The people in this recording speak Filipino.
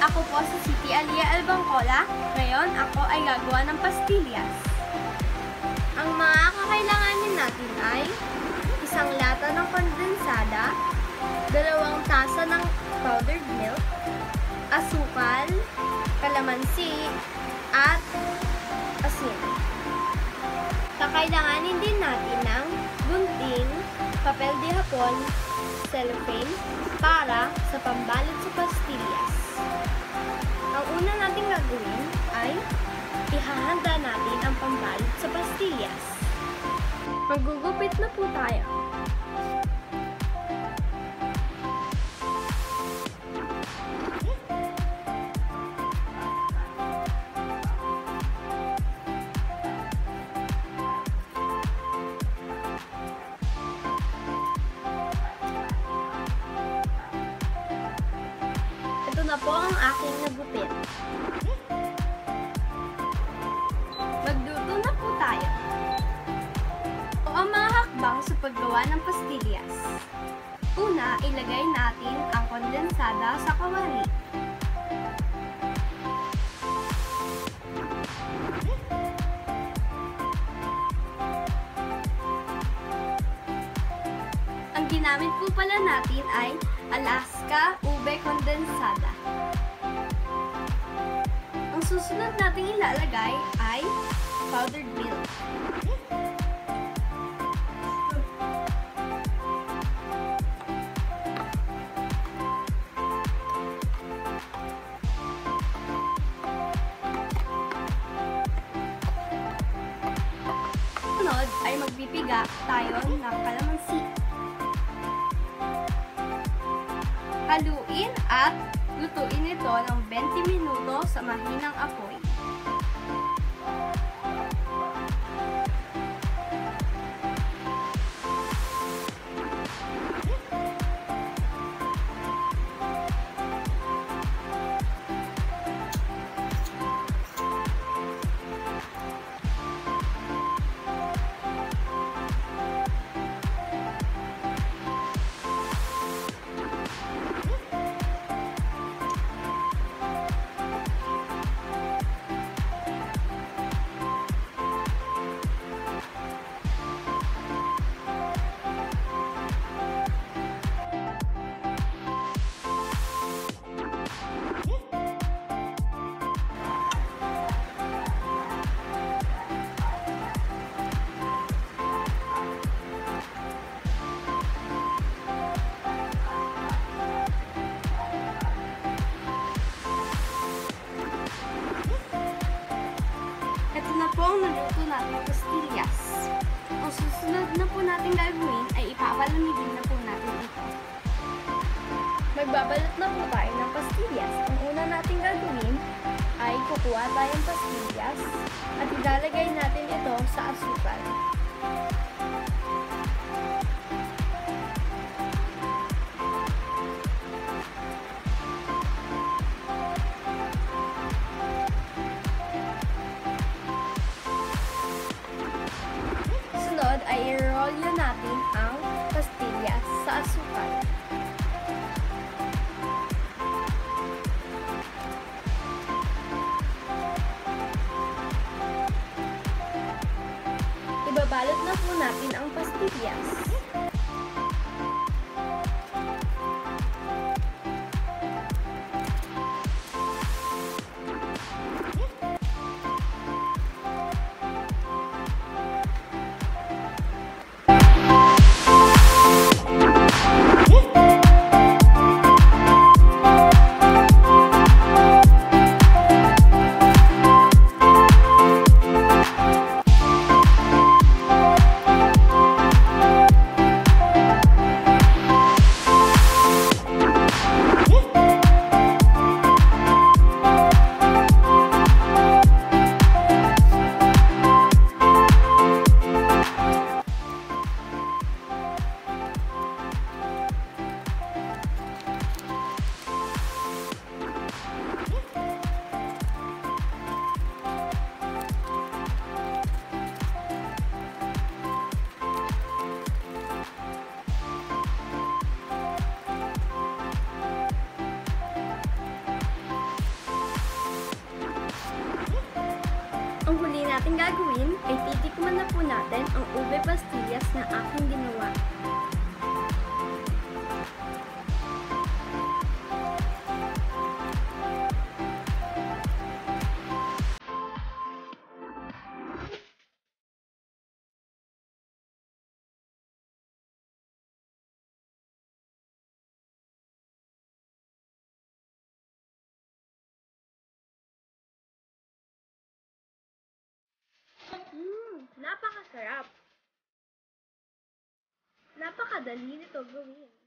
Ako po si Siti Alia Albangcola. Ngayon, ako ay gagawa ng pastillas. Ang mga kakailanganin natin ay isang lata ng kondensada, 2 tasa ng powdered milk, asukal, kalamansi, at asin. Kakailanganin din natin ng gunting, papel de hapon, cellophane, para sa pambalot sa pastillas. Ang una nating gagawin ay ihahanda natin ang pambalot sa pastillas. Magugupit na po tayo. Ito na po ang aking nagupit. Magluto na po tayo. O ang mga hakbang sa paggawa ng pastillas. Una, ilagay natin ang kondensada sa kawali. Ang ginamit po pala natin ay Alaska ube kondensada. Ang susunod nating ilalagay ay powdered milk. Sunod ay magpipiga tayo ng kalamansi. Haluin at lutuin ito ng 20 minuto sa mahinang apoy. Ito na po ang naluto natin pastillas. Ang susunod na po natin gagawin ay ipapalamigin na po natin ito. Magbabalot na po tayo ng pastillas. Ang una natin gagawin ay kukuha tayong pastillas at ilalagay natin ito sa asukal. Sunod ay i-roll natin ang pastillas sa asukal. Ibabalot na po natin ang pastillas. natin gagawin ay titikman na po natin ang ube pastillas na aking ginawa. Napakasarap! Napakadali nito gawin.